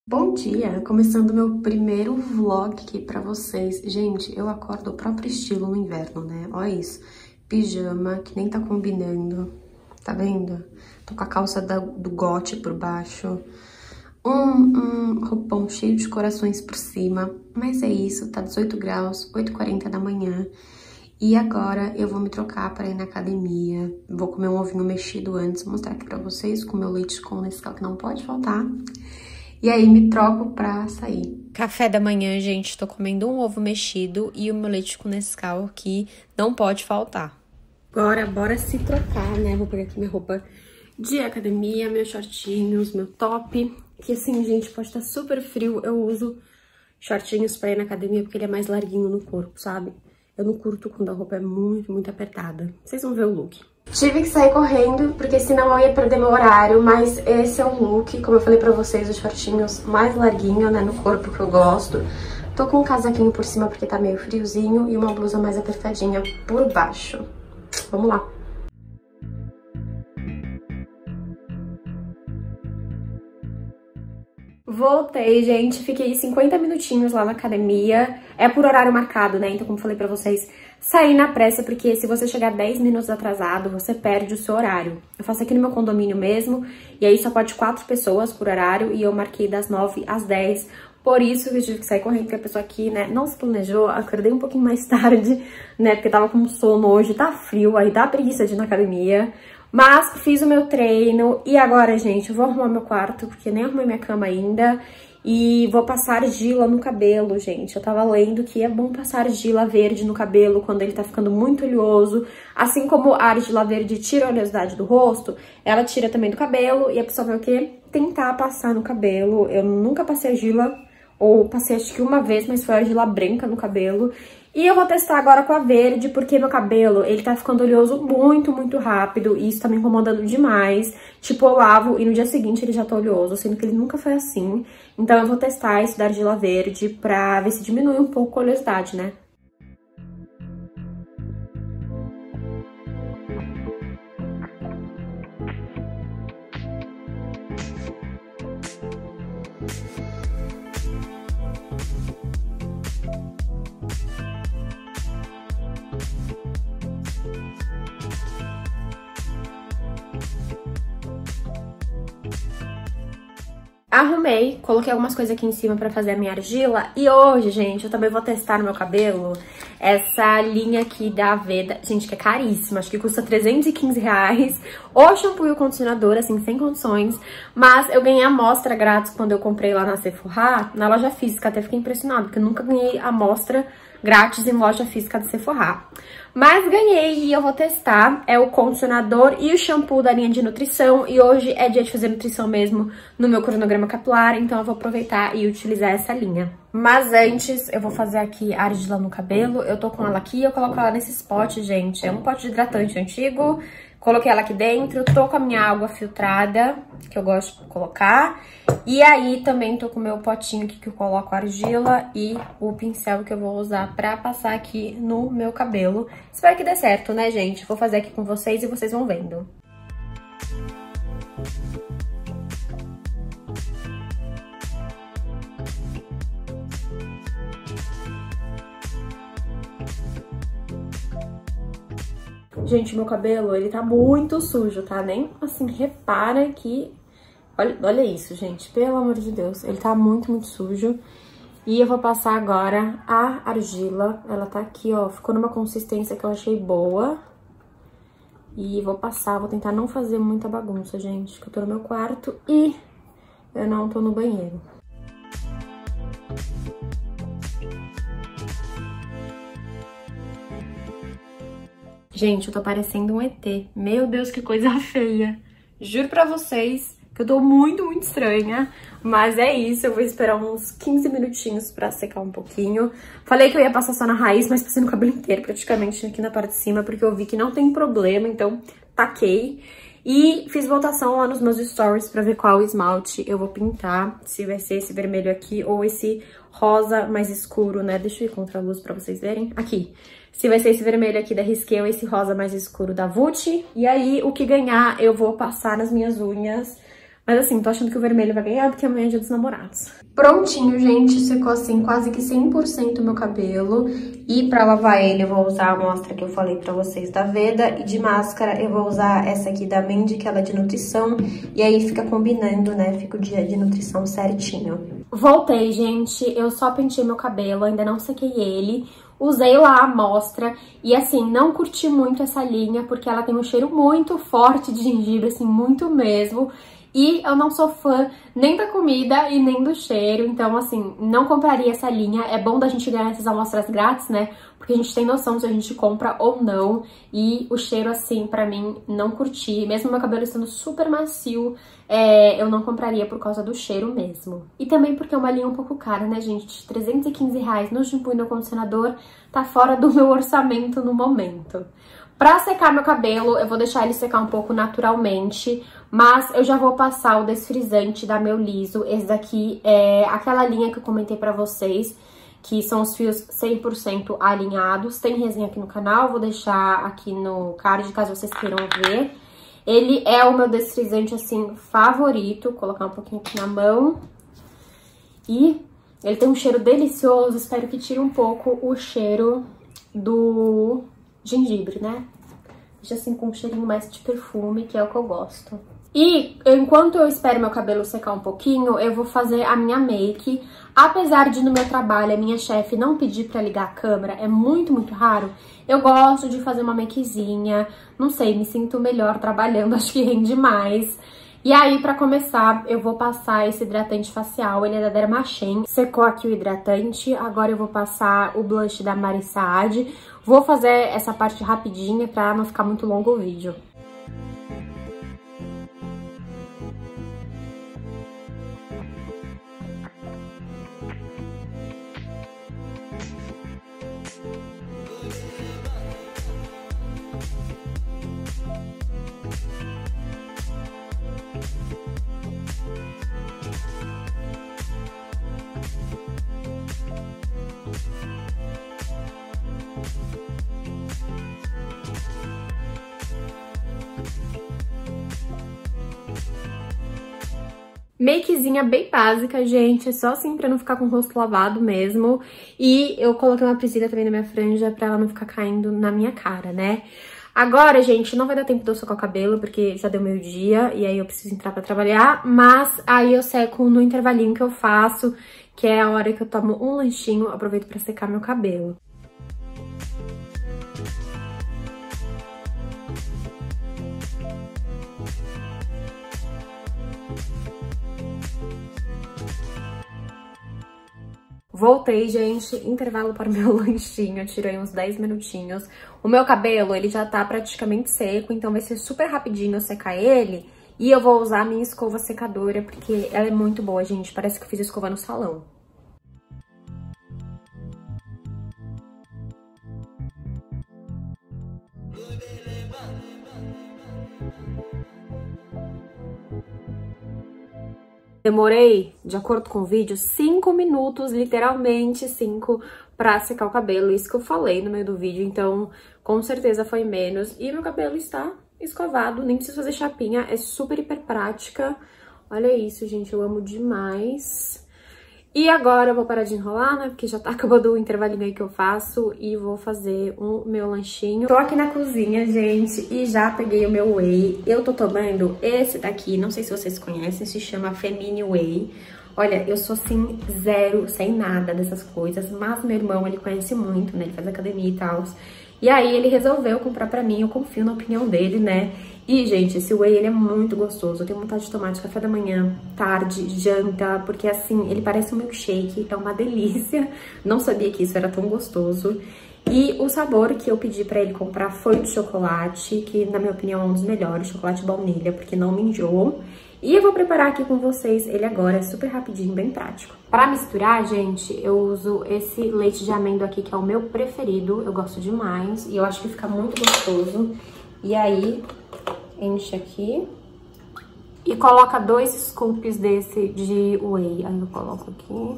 Bom dia, começando meu primeiro vlog aqui pra vocês. Gente, eu acordo o próprio estilo no inverno, né? Olha isso, pijama, que nem tá combinando, tá vendo? Tô com a calça do Gotti por baixo, um roupão cheio de corações por cima, mas é isso, tá 18 graus, 8h40 da manhã. E agora eu vou me trocar para ir na academia, vou comer um ovinho mexido antes, vou mostrar aqui pra vocês, com meu leite com Nescau que não pode faltar. E aí me troco pra sair. Café da manhã, gente, tô comendo um ovo mexido e o meu leite com Nescau que não pode faltar. Agora, bora se trocar, né? Vou pegar aqui minha roupa de academia, meus shortinhos, meu top. Que assim, gente, pode estar super frio, eu uso shortinhos pra ir na academia porque ele é mais larguinho no corpo, sabe? Eu não curto quando a roupa é muito apertada. Vocês vão ver o look. Tive que sair correndo, porque senão eu ia perder meu horário, mas esse é o look, como eu falei pra vocês, os shortinhos mais larguinho, né, no corpo que eu gosto. Tô com um casaquinho por cima porque tá meio friozinho e uma blusa mais apertadinha por baixo. Vamos lá. Voltei, gente, fiquei 50 minutinhos lá na academia, é por horário marcado, né, então como falei pra vocês, saí na pressa, porque se você chegar 10 minutos atrasado, você perde o seu horário. Eu faço aqui no meu condomínio mesmo, e aí só pode 4 pessoas por horário, e eu marquei das 9 às 10, por isso que eu tive que sair correndo, porque a pessoa aqui, né, não se planejou, acordei um pouquinho mais tarde, né, porque tava com sono hoje, tá frio, aí dá preguiça de ir na academia. Mas fiz o meu treino e agora, gente, eu vou arrumar meu quarto, porque nem arrumei minha cama ainda. E vou passar argila no cabelo, gente. Eu tava lendo que é bom passar argila verde no cabelo quando ele tá ficando muito oleoso. Assim como a argila verde tira a oleosidade do rosto, ela tira também do cabelo. E a pessoa vai o quê? Tentar passar no cabelo. Eu nunca passei argila, ou passei acho que uma vez, mas foi argila branca no cabelo. E eu vou testar agora com a verde, porque meu cabelo, ele tá ficando oleoso muito rápido, e isso tá me incomodando demais. Tipo, eu lavo e no dia seguinte ele já tá oleoso, sendo que ele nunca foi assim. Então eu vou testar esse da argila verde pra ver se diminui um pouco a oleosidade, né? Arrumei, coloquei algumas coisas aqui em cima pra fazer a minha argila. E hoje, gente, eu também vou testar no meu cabelo essa linha aqui da Aveda. Gente, que é caríssima, acho que custa R$315. O shampoo e o condicionador, assim, sem condições. Mas eu ganhei amostra grátis quando eu comprei lá na Sephora, na loja física. Até fiquei impressionada, porque eu nunca ganhei amostra grátis em loja física da Sephora. Mas ganhei e eu vou testar, é o condicionador e o shampoo da linha de nutrição, e hoje é dia de fazer nutrição mesmo no meu cronograma capilar, então eu vou aproveitar e utilizar essa linha. Mas antes, eu vou fazer aqui a argila no cabelo, eu tô com ela aqui, eu coloco ela nesse pote, gente, é um pote de hidratante antigo. Coloquei ela aqui dentro, tô com a minha água filtrada, que eu gosto de colocar. E aí também tô com o meu potinho aqui que eu coloco a argila e o pincel que eu vou usar pra passar aqui no meu cabelo. Espero que dê certo, né, gente? Vou fazer aqui com vocês e vocês vão vendo. Gente, meu cabelo, ele tá muito sujo, tá? Nem, assim, repara que... Olha isso, gente, pelo amor de Deus. Ele tá muito sujo. E eu vou passar agora a argila. Ela tá aqui, ó, ficou numa consistência que eu achei boa. E vou passar, vou tentar não fazer muita bagunça, gente, que eu tô no meu quarto e eu não tô no banheiro. Gente, eu tô parecendo um ET. Meu Deus, que coisa feia. Juro pra vocês que eu tô muito estranha. Mas é isso, eu vou esperar uns 15 minutinhos pra secar um pouquinho. Falei que eu ia passar só na raiz, mas passei no cabelo inteiro, praticamente aqui na parte de cima, porque eu vi que não tem problema, então taquei. E fiz votação lá nos meus stories pra ver qual esmalte eu vou pintar. Se vai ser esse vermelho aqui ou esse rosa mais escuro, né? Deixa eu ir contra a luz pra vocês verem. Aqui. Se vai ser esse vermelho aqui da Risqué ou esse rosa mais escuro da Vult. E aí, o que ganhar, eu vou passar nas minhas unhas Mas assim, tô achando que o vermelho vai ganhar porque amanhã é dia dos namorados. Prontinho, gente, secou assim quase que 100% o meu cabelo. E pra lavar ele eu vou usar a amostra que eu falei pra vocês da Veda. E de máscara eu vou usar essa aqui da Mandy, que ela é de nutrição. E aí fica combinando, né? Fica o dia de nutrição certinho. Voltei, gente. Eu só pentei meu cabelo, ainda não sequei ele. Usei lá a amostra e, assim, não curti muito essa linha, porque ela tem um cheiro muito forte de gengibre, assim, muito mesmo. E eu não sou fã nem da comida e nem do cheiro, então, assim, não compraria essa linha. É bom da gente ganhar essas amostras grátis, né? Porque a gente tem noção se a gente compra ou não. E o cheiro, assim, pra mim, não curti. Mesmo meu cabelo estando super macio, eu não compraria por causa do cheiro mesmo. E também porque é uma linha um pouco cara, né, gente? R$315 no shampoo e no condicionador tá fora do meu orçamento no momento. Pra secar meu cabelo, eu vou deixar ele secar um pouco naturalmente, mas eu já vou passar o desfrizante da Meu Liso. Esse daqui é aquela linha que eu comentei pra vocês, que são os fios 100% alinhados. Tem resenha aqui no canal, vou deixar aqui no card caso vocês queiram ver. Ele é o meu desfrizante, assim, favorito. Vou colocar um pouquinho aqui na mão. E ele tem um cheiro delicioso, espero que tire um pouco o cheiro do gengibre, né? Deixa assim com um cheirinho mais de perfume, que é o que eu gosto. E enquanto eu espero meu cabelo secar um pouquinho, eu vou fazer a minha make. Apesar de no meu trabalho a minha chefe não pedir pra ligar a câmera, é muito, muito raro, eu gosto de fazer uma makezinha. Não sei, me sinto melhor trabalhando, acho que rende mais. E aí, pra começar, eu vou passar esse hidratante facial, ele é da Dermachem. Secou aqui o hidratante, agora eu vou passar o blush da Mari Saad. Vou fazer essa parte rapidinha pra não ficar muito longo o vídeo. Makezinha bem básica, gente, só assim pra não ficar com o rosto lavado mesmo. E eu coloquei uma presida também na minha franja pra ela não ficar caindo na minha cara, né? Agora, gente, não vai dar tempo de eu secar o cabelo, porque já deu meio-dia e aí eu preciso entrar pra trabalhar. Mas aí eu seco no intervalinho que eu faço, que é a hora que eu tomo um lanchinho, aproveito pra secar meu cabelo. Voltei, gente, intervalo para o meu lanchinho, tirei uns 10 minutinhos. O meu cabelo, ele já tá praticamente seco, então vai ser super rapidinho eu secar ele. E eu vou usar a minha escova secadora, porque ela é muito boa, gente, parece que eu fiz escova no salão. Demorei, de acordo com o vídeo, 5 minutos, literalmente 5, pra secar o cabelo. Isso que eu falei no meio do vídeo, então com certeza foi menos. E meu cabelo está escovado, nem preciso fazer chapinha, é super hiper prática. Olha isso, gente, eu amo demais. E agora eu vou parar de enrolar, né, porque já tá acabando o intervalinho aí que eu faço e vou fazer o meu lanchinho. Tô aqui na cozinha, gente, e já peguei o meu whey. Eu tô tomando esse daqui, não sei se vocês conhecem, se chama Femini Whey. Olha, eu sou, assim, zero, sem nada dessas coisas, mas meu irmão, ele conhece muito, né, ele faz academia e tal. E aí ele resolveu comprar pra mim, eu confio na opinião dele, né. E, gente, esse whey, ele é muito gostoso. Eu tenho vontade de tomar de café da manhã, tarde, janta, porque, assim, ele parece um milkshake, é uma delícia. Não sabia que isso era tão gostoso. E o sabor que eu pedi pra ele comprar foi o de chocolate, que, na minha opinião, é um dos melhores, chocolate baunilha, porque não me enjoou. E eu vou preparar aqui com vocês ele agora, é super rapidinho, bem prático. Pra misturar, gente, eu uso esse leite de amêndoa aqui, que é o meu preferido, eu gosto demais, e eu acho que fica muito gostoso. E aí, enche aqui e coloca 2 scoops desse de whey. Aí eu coloco aqui.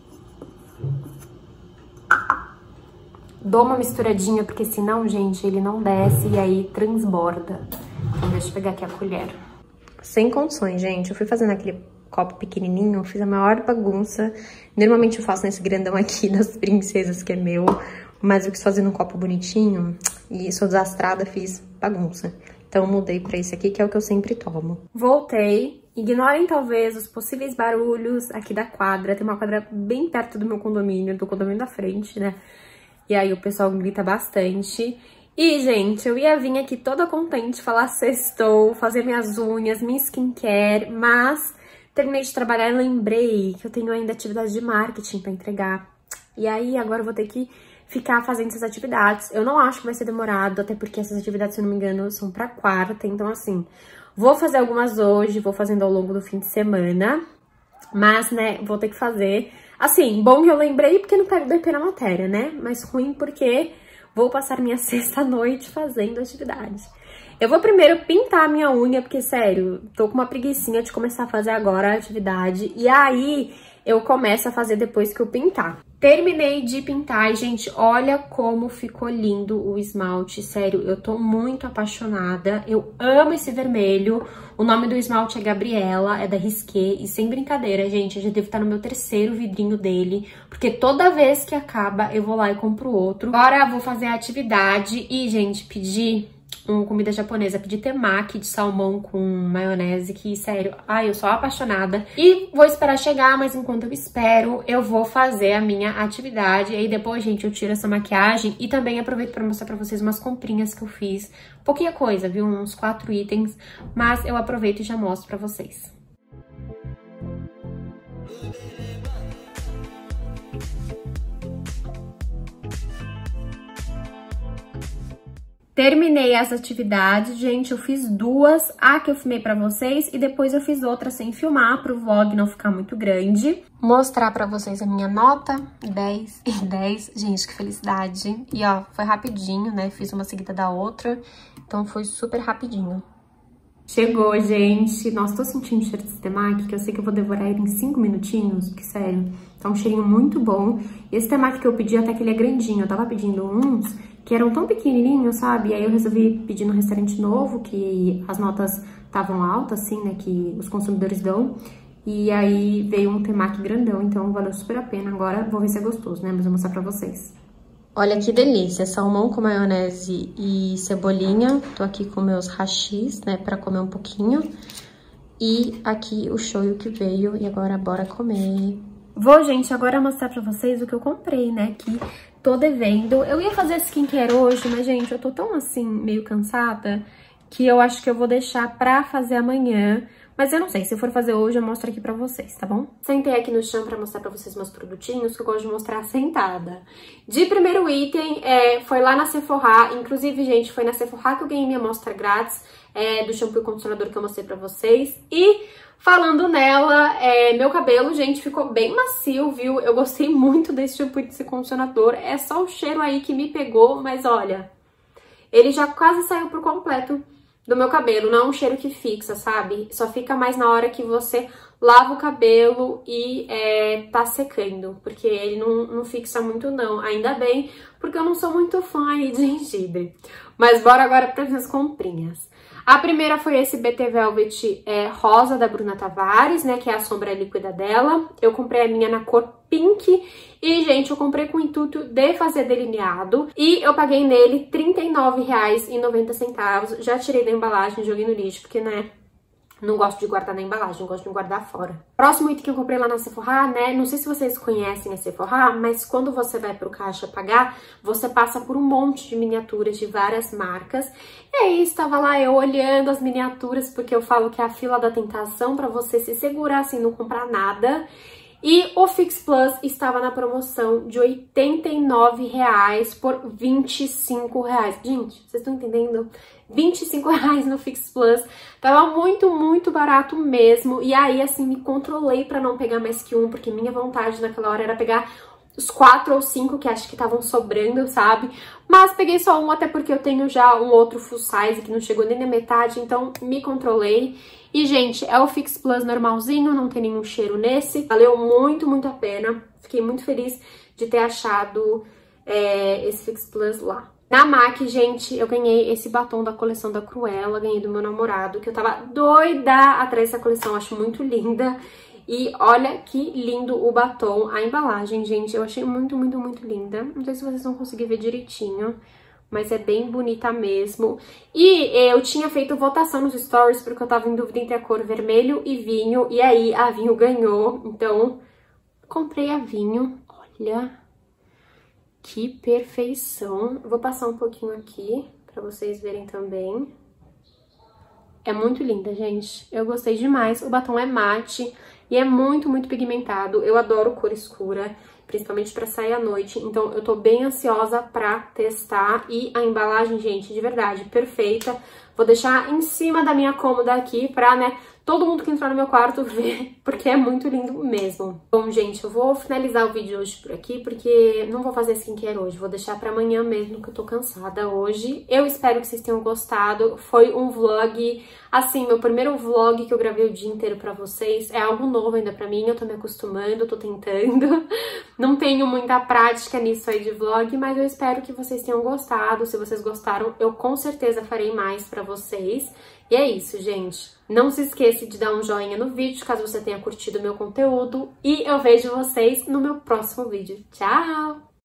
Dou uma misturadinha, porque senão, gente, ele não desce e aí transborda. Então, deixa eu pegar aqui a colher. sem condições, gente. Eu fui fazendo aquele copo pequenininho, fiz a maior bagunça. Normalmente eu faço nesse grandão aqui das princesas, que é meu, mas eu quis fazer num copo bonitinho e sou desastrada, fiz bagunça. Então mudei pra esse aqui, que é o que eu sempre tomo. Voltei. Ignorem talvez os possíveis barulhos aqui da quadra. Tem uma quadra bem perto do meu condomínio, do condomínio da frente, né? E aí o pessoal grita bastante. E, gente, eu ia vir aqui toda contente falar sextou, fazer minhas unhas, minha skincare, mas terminei de trabalhar e lembrei que eu tenho ainda atividade de marketing pra entregar. E aí agora eu vou ter que ficar fazendo essas atividades. Eu não acho que vai ser demorado, até porque essas atividades, se eu não me engano, são pra quarta. Então, assim, vou fazer algumas hoje, vou fazendo ao longo do fim de semana. Mas, né, vou ter que fazer. Assim, bom que eu lembrei porque não pego BP na matéria, né? Mas ruim porque vou passar minha sexta-noite fazendo atividade. Eu vou primeiro pintar a minha unha, porque, sério, tô com uma preguicinha de começar a fazer agora a atividade. E aí, eu começo a fazer depois que eu pintar. Terminei de pintar e, gente, olha como ficou lindo o esmalte. Sério, eu tô muito apaixonada. Eu amo esse vermelho. O nome do esmalte é Gabriela, é da Risqué. E sem brincadeira, gente, eu já devo estar no meu 3º vidrinho dele. Porque toda vez que acaba, eu vou lá e compro outro. Agora vou fazer a atividade e, gente, pedi comida japonesa, pedi temaki de salmão com maionese, que, sério, ai, eu sou apaixonada. E vou esperar chegar, mas enquanto eu espero, eu vou fazer a minha atividade. E aí depois, gente, eu tiro essa maquiagem e também aproveito pra mostrar pra vocês umas comprinhas que eu fiz. Pouquinha coisa, viu? Uns 4 itens, mas eu aproveito e já mostro pra vocês. Terminei as atividades, gente, eu fiz 2, a que eu filmei pra vocês e depois eu fiz outra sem filmar, pro vlog não ficar muito grande. Mostrar pra vocês a minha nota, 10 e 10, gente, que felicidade. E ó, foi rapidinho, né, fiz uma seguida da outra, então foi super rapidinho. Chegou, gente. Nossa, tô sentindo o cheiro desse temaki, que eu sei que eu vou devorar ele em 5 minutinhos, porque, sério, tá um cheirinho muito bom. E esse temaki que eu pedi, até que ele é grandinho, eu tava pedindo uns que eram tão pequenininhos, sabe? E aí eu resolvi pedir no restaurante novo, que as notas estavam altas, assim, né, que os consumidores dão. E aí veio um temaki grandão, então valeu super a pena. Agora vou ver se é gostoso, né, mas vou mostrar pra vocês. Olha que delícia, salmão com maionese e cebolinha. Tô aqui com meus hashis, né, pra comer um pouquinho. E aqui o shoyu que veio, e agora bora comer. Vou, gente, agora mostrar pra vocês o que eu comprei, né, que tô devendo. Eu ia fazer skincare hoje, mas, gente, eu tô tão, assim, meio cansada, que eu acho que eu vou deixar pra fazer amanhã. Mas eu não sei, se eu for fazer hoje, eu mostro aqui pra vocês, tá bom? Sentei aqui no chão pra mostrar pra vocês meus produtinhos, que eu gosto de mostrar sentada. De primeiro item, foi lá na Sephora. Inclusive, gente, foi na Sephora que eu ganhei minha amostra grátis do shampoo e condicionador que eu mostrei pra vocês. E falando nela, meu cabelo, gente, ficou bem macio, viu? Eu gostei muito desse shampoo e desse condicionador. É só o cheiro aí que me pegou, mas olha, ele já quase saiu por completo do meu cabelo. Não é um cheiro que fixa, sabe? Só fica mais na hora que você lava o cabelo e tá secando, porque ele não fixa muito não. Ainda bem, porque eu não sou muito fã aí de gengibre. Mas bora agora para as minhas comprinhas. A primeira foi esse BT Velvet rosa da Bruna Tavares, né, que é a sombra líquida dela. Eu comprei a minha na cor pink e, gente, eu comprei com o intuito de fazer delineado. E eu paguei nele R$ 39,90. Já tirei da embalagem, joguei no lixo, porque, né, não gosto de guardar na embalagem, gosto de guardar fora. Próximo item que eu comprei lá na Sephora, né, não sei se vocês conhecem a Sephora, mas quando você vai pro caixa pagar, você passa por um monte de miniaturas de várias marcas. E aí estava lá eu olhando as miniaturas, porque eu falo que é a fila da tentação pra você se segurar assim, não comprar nada. E o Fix Plus estava na promoção de R$ 89,00 por R$ 25,00. Gente, vocês estão entendendo? R$ 25,00 no Fix Plus. Tava muito, muito barato mesmo. E aí, assim, me controlei pra não pegar mais que um, porque minha vontade naquela hora era pegar os 4 ou 5 que acho que estavam sobrando, sabe? Mas peguei só um, até porque eu tenho já um outro full size que não chegou nem na metade, então me controlei. E, gente, é o Fix Plus normalzinho, não tem nenhum cheiro nesse. Valeu muito, muito a pena. Fiquei muito feliz de ter achado esse Fix Plus lá. Na MAC, gente, eu ganhei esse batom da coleção da Cruella, ganhei do meu namorado, que eu tava doida atrás dessa coleção, acho muito linda. E olha que lindo o batom, a embalagem, gente, eu achei muito, muito, muito linda. Não sei se vocês vão conseguir ver direitinho, mas é bem bonita mesmo. E eu tinha feito votação nos stories, porque eu tava em dúvida entre a cor vermelho e vinho, e aí a vinho ganhou, então comprei a vinho, olha... Que perfeição! Eu vou passar um pouquinho aqui pra vocês verem também. É muito linda, gente. Eu gostei demais. O batom é mate e é muito, muito pigmentado. Eu adoro cor escura, principalmente pra sair à noite. Então, eu tô bem ansiosa pra testar. E a embalagem, gente, de verdade, perfeita. Vou deixar em cima da minha cômoda aqui pra, né, todo mundo que entrar no meu quarto ver, porque é muito lindo mesmo. Bom, gente, eu vou finalizar o vídeo hoje por aqui, porque não vou fazer skincare hoje, vou deixar pra amanhã mesmo, que eu tô cansada hoje. Eu espero que vocês tenham gostado. Foi um vlog, assim, meu primeiro vlog que eu gravei o dia inteiro pra vocês. É algo novo ainda pra mim, eu tô me acostumando, tô tentando. Não tenho muita prática nisso aí de vlog, mas eu espero que vocês tenham gostado. Se vocês gostaram, eu com certeza farei mais pra vocês. E é isso, gente. Não se esqueça de dar um joinha no vídeo, caso você tenha curtido o meu conteúdo. E eu vejo vocês no meu próximo vídeo. Tchau!